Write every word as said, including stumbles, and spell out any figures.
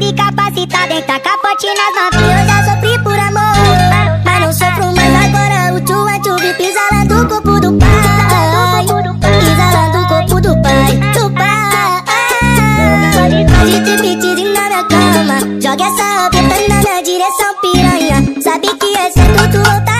e capacitada, entra capote nas novinhas. Eu já sofri por amor, mas não sofro mais agora. O tchu é tchu, vi pisa lá do corpo do pai, pisa lá do corpo do pai, do pai. Pode te pedir na minha cama, joga essa rabeta na minha direção, piranha. Sabe que é certo tu voltar